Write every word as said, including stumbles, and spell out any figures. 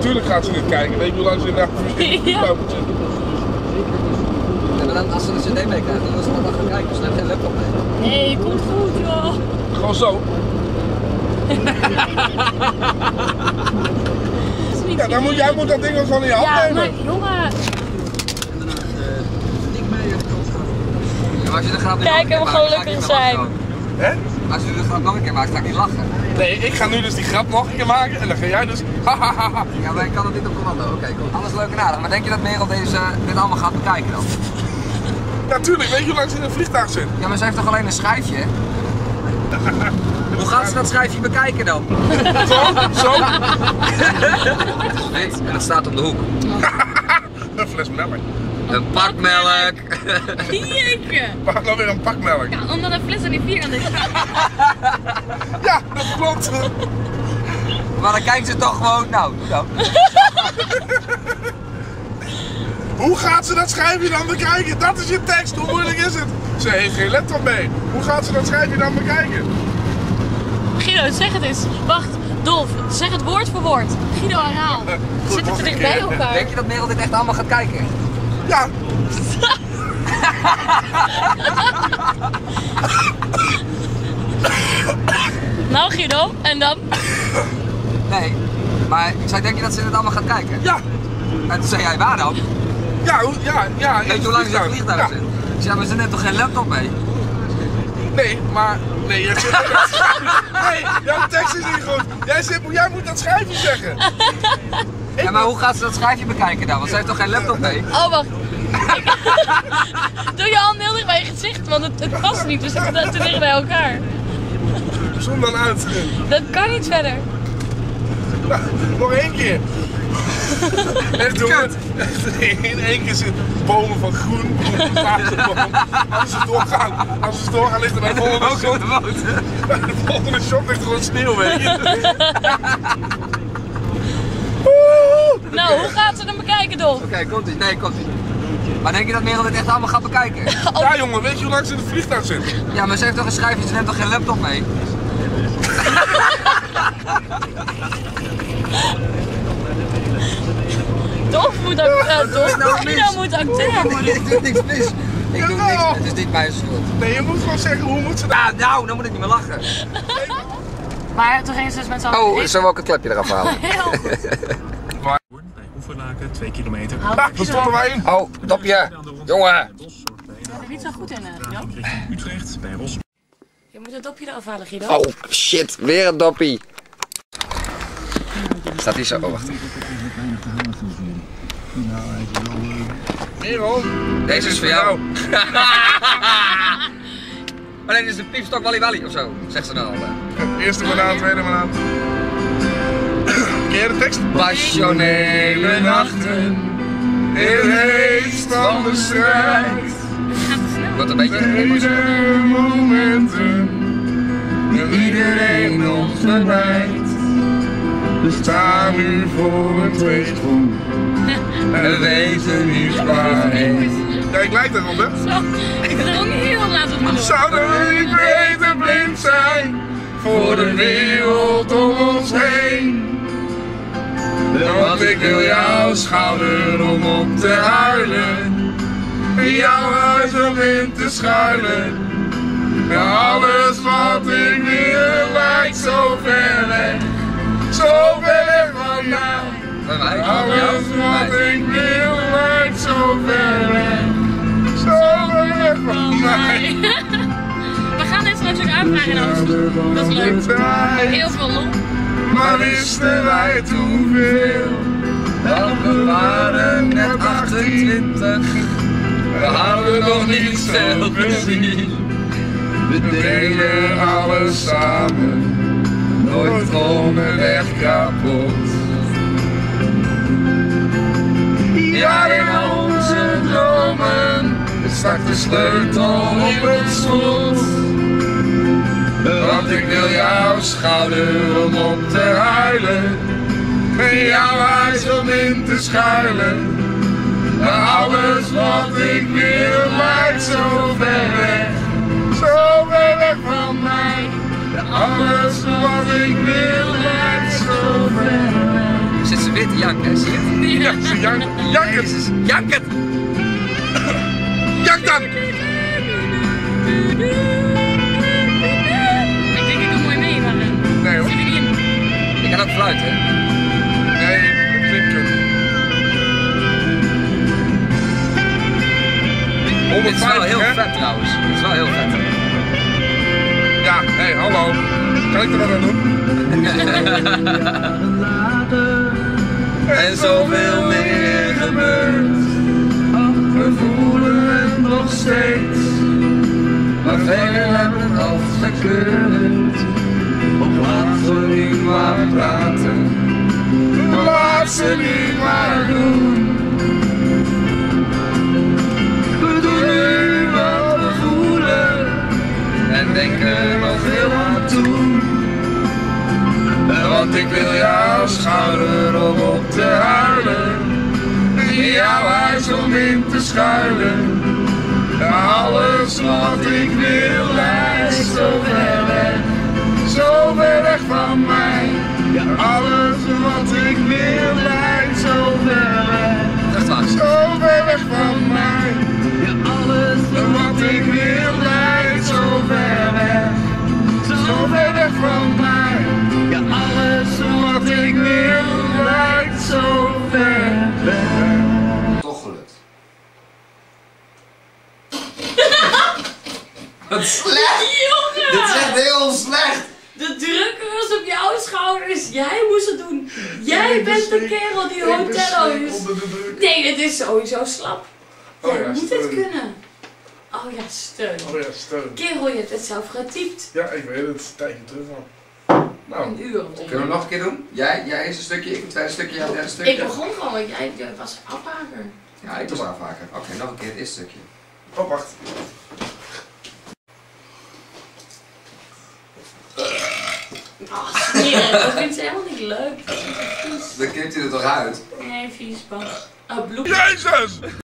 Natuurlijk gaat ze niet kijken. Weet je hoe lang ze in de vliegtuig moet zitten? Ja, maar dan, als ze de cd mee krijgen, dan is ze allemaal gaan kijken. Ze hebben geen laptop mee. Nee, komt goed joh. Gewoon zo. Ja, dan moet jij moet dat ding wel gewoon in je hand ja, nemen. Maar jongen. Ja, als je de grap Kijk hem gewoon gelukkig zijn. Hè? Als je de grap nog een keer maakt, ga ik niet lachen. Nee, ik ga nu dus die grap nog een keer maken en dan ga jij dus hahaha. Ja, maar ik kan dat niet op commando. Oké, okay, cool. Alles leuk en aardig. Maar denk je dat Merel deze, dit allemaal gaat bekijken dan? Natuurlijk, weet je hoe lang ze in een vliegtuig zit? Ja, maar ze heeft toch alleen een schijfje? Hoe gaat ze dat schijfje bekijken dan? Zo, zo. Dit, en het staat op de hoek. Een fles melk. Een pak melk. Jeetje. Pak nou weer een pak melk. Ja, omdat een fles aan die vierkant is. Ja, dat klopt. Maar dan kijkt ze toch gewoon, nou, doe dan. Hoe gaat ze dat schijfje dan bekijken? Dat is je tekst, hoe moeilijk is het? Ze heeft geen laptop mee. Hoe gaat ze dat schijfje dan bekijken? Guido, zeg het eens. Wacht, Dolf, zeg het woord voor woord. Guido, herhaal. Zitten ze dicht bij elkaar? Denk je dat Merel dit echt allemaal gaat kijken? Ja. Nou Guido, en dan? Nee, maar ik zei, denk je dat ze dit allemaal gaat kijken? Ja. En toen zei jij, waar dan? Ja, hoe, ja, ja. Weet je hoe lang ze in het vliegtuig ja. zit? Ik zei, maar ze neemt toch geen laptop mee? Nee, maar... Nee, je zit... Nee, jouw tekst is niet goed. Jij, zit, jij moet dat schijfje zeggen. Ja, maar hoe gaat ze dat schijfje bekijken dan? Want ze heeft toch geen laptop mee? Oh, wacht. Doe je hand heel dicht bij je gezicht, want het, het past niet. We zitten te dicht bij elkaar. Zoom dan uit. Dat kan niet verder. Nou, nog één keer. Echt doe het. In één keer zit bomen van groen, groen paarse boom. Als ze doorgaan, als ze doorgaan ligt er bij de volgende shot. Bij de volgende shot ligt er gewoon sneeuw, weet je. Nou, hoe gaat ze hem bekijken, Dolf? Oké, okay, komt ie. Nee, komt ie. Maar denk je dat Merel dit echt allemaal gaat bekijken? Ja jongen, weet je hoe lang ze in het vliegtuig zit? Ja, maar ze heeft toch een schijfje, ze neemt toch geen laptop mee? Dolf moet acteren. Dolf Guido moet acteren worden. Ik doe niks mis. Ik doe niks. Het is niet mijn schuld. Nee, je moet gewoon zeggen hoe moet ze dat. Ah, nou, dan moet ik niet meer lachen. Maar toen ging ze dus met z'n allen. Oh, zo wil ik het klepje eraf halen. Heel goed. Waar? Bij Oeverlaken, twee kilometer. Ah, daar stonden wij in. Oh, dopje. Jongen. Ik ben er niet zo goed in, Guido. Richting Utrecht, bij Ros. Je moet het dopje eraf halen, Guido. Oh, shit. Weer een doppie. Staat hier zo? Oh, wacht. Merel. Deze is voor jou. Maar nee, dit is de piepstok Wally Wally of zo, zegt ze dan al. Eerste banaan, tweede banaan. Ken je de tekst? Passionele nachten in het heetst van de strijd. Wordt een beetje Iedere momenten wil iedereen ons vermijdt. We staan nu voor een tweesprong en we weten niet waarheen. Ja, ik lijk erop, hè? Zo, ik wil ook niet heel laten doen. Zouden we niet beter blind zijn voor de wereld om ons heen? Want ik wil jouw schouder om op te huilen, in jouw huis om in te schuilen. En alles wat ik wil lijkt zo ver weg, zo ver weg van jou. Alles wat ik wil lijkt zo ver weg, zo ver weg van mij. We gaan dit straks ook aanvragen in Amsterdam. Dat is leuk. Heel veel lol. Maar wisten wij toen veel, Want we waren net achtentwintig. we hadden nog niet veel plezier. We deden alles samen, nooit onderweg kapot. Ja, in onze dromen stak de sleutel op het slot. Want ik wil jouw schouder om op te huilen, en jouw huis om in te schuilen. Maar alles wat ik wil lijkt zo ver weg, zo ver weg van mij. Alles wat ik wil lijkt zo ver weg, zit ze weer te janken, hè? Zie je het? Ja, ze jank, jank het. Jezus, jank het! Jank dan! Ik denk ik kan mooi mee, maar... uh, Nee hoor. zit er niet in. Ik kan ook fluiten, hè? Nee, dat klinkt kut. Dit is wel honderdvijftig, heel hè? vet trouwens. Dit is wel heel vet. Ja, hé, hey, hallo. Kan ik er wat aan doen? En zoveel meer gebeurt. We voelen het nog steeds. Maar velen hebben het afgekeurd. Op laten we niet maar praten. Laat ze niet maar doen. We doen nu wat we voelen. En denken nog Veel aan toe. Want ik wil jouw schouder om op te huilen. In jouw huis om in te schuilen. Alles wat ik wil lijkt zo ver weg. Zo ver weg van mij. Alles wat ik wil lijkt zo ver weg. Echt waar. Zo ver weg van mij. Alles wat ik wil lijkt zo ver weg. Zo ver weg van mij. Ja, alles wat ik wil lijkt zo ver weg. Toch gelukt. Wat slecht! Jongen! Dit is echt heel slecht! De druk was op jouw schouders. Jij moest het doen. Jij bent de kerel die hotel is. Onder de druk. Nee, dit is sowieso slap. Oh Jij ja, moet steun. het kunnen. Oh ja, steun. Oh ja, steun. Kerel, je hebt het zelf getypt. Ja, ik weet het. Een tijdje terug al. Nou, Een uur. Kunnen we het nog een keer doen? Jij, jij eerst een stukje, ik een tweede stukje, jij een derde stukje. Ik begon gewoon, want jij jij was afhaker. Ja, ik was aanvaker. Oké, nog een keer het eerste stukje. oh wacht. Ah, smerig. Dat vindt ze helemaal niet leuk. Dan knipt hij er toch uit? Nee, vies, bang. Oh, bloed. Jezus!